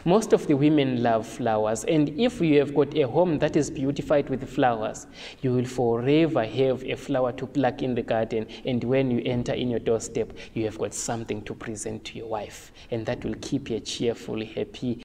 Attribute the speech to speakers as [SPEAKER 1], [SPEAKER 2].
[SPEAKER 1] Most of the women love flowers, and if you have got a home that is beautified with flowers, you will forever have a flower to pluck in the garden, and when you enter in your doorstep, you have got something to present to your wife, and that will keep her cheerful, happy,